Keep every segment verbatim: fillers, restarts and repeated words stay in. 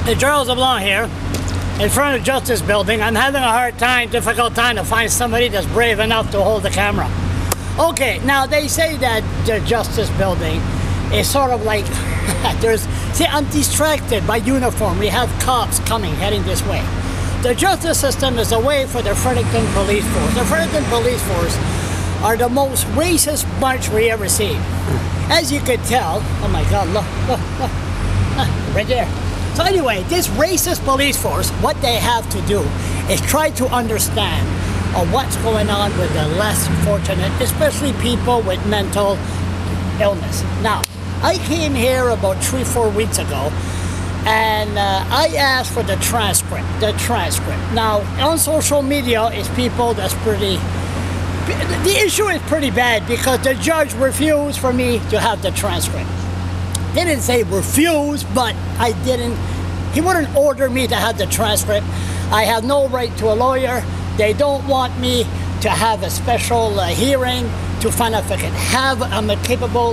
the Charles LeBlanc here, in front of the Justice Building. I'm having a hard time, difficult time to find somebody that's brave enough to hold the camera. Okay, now they say that the Justice Building is sort of like, there's, see, I'm distracted by uniform. We have cops coming, heading this way. The justice system is a way for the Fredericton Police Force. The Fredericton Police Force are the most racist bunch we ever seen. As you could tell, oh my God, look, look, look, ah, right there. So anyway, this racist police force, what they have to do is try to understand uh, what's going on with the less fortunate, especially people with mental illness. Now, I came here about three, four weeks ago, and uh, I asked for the transcript, the transcript. Now, on social media, it's people that's pretty, the issue is pretty bad because the judge refused for me to have the transcript. They didn't say refuse, but I didn't, he wouldn't order me to have the transcript. I have no right to a lawyer. They don't want me to have a special uh, hearing to find out if I can have, I'm capable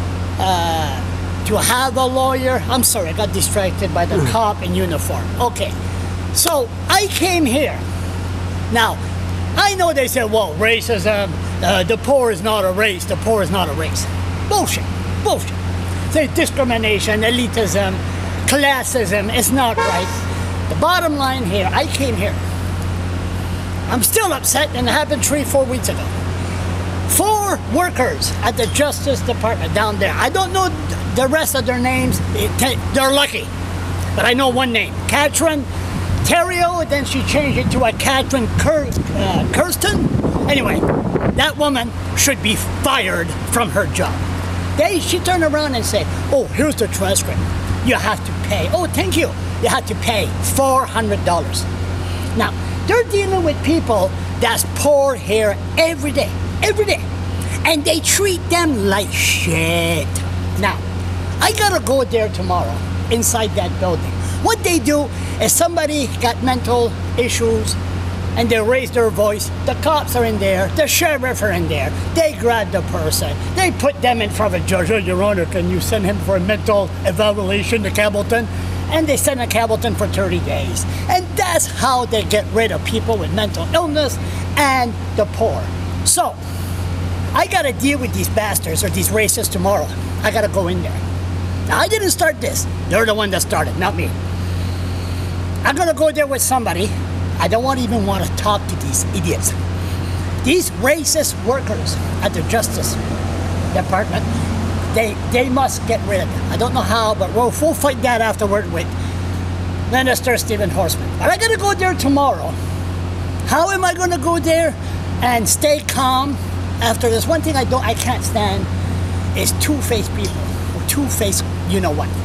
uh, to have a lawyer. I'm sorry, I got distracted by the cop in uniform. Okay, so I came here. Now, I know they said, well, racism, uh, the poor is not a race, the poor is not a race. Bullshit, bullshit. Say discrimination, elitism, classism, it's not right. The bottom line here, I came here. I'm still upset, and it happened three, four weeks ago. Four workers at the Justice Department down there. I don't know the rest of their names. They're lucky, but I know one name. Katherine Theriault, then she changed it to a Katherine Kir uh, Kirsten. Anyway, that woman should be fired from her job. They, she turned around and said, oh, here's the transcript. You have to pay. Oh, thank you. You have to pay four hundred dollars. Now, they're dealing with people that's poor here every day, every day. And they treat them like shit. Now, I gotta go there tomorrow, inside that building. What they do is somebody got mental issues and they raise their voice. The cops are in there, the sheriff are in there. They grab the person, they put them in front of a judge. Oh, Your Honor, can you send him for a mental evaluation to Campbellton? And they send a Campbellton for thirty days. And that's how they get rid of people with mental illness and the poor. So, I gotta deal with these bastards or these racists tomorrow. I gotta go in there. Now, I didn't start this. They're the one that started, not me. I'm gonna go there with somebody. I don't want even want to talk to these idiots. These racist workers at the Justice Department, they they must get rid of them. I don't know how, but we'll, we'll fight that afterward with Minister Stephen Horseman. But I gotta go there tomorrow. How am I gonna go there and stay calm after this? One thing I don't, I can't stand is two-faced people, or two-faced, you know what.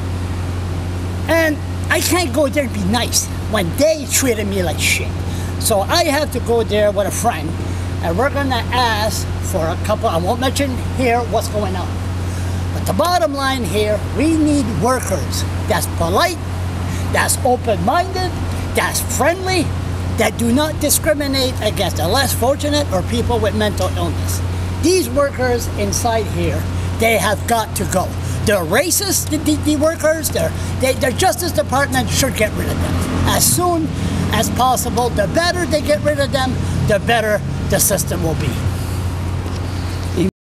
And I can't go there and be nice when they treated me like shit. So I have to go there with a friend, and we're gonna ask for a couple, I won't mention here what's going on. But the bottom line here, we need workers that's polite, that's open-minded, that's friendly, that do not discriminate against the less fortunate or people with mental illness. These workers inside here, they have got to go. The racist, the, the, the workers, their, they, their Justice Department should get rid of them. As soon as possible, the better they get rid of them, the better the system will be.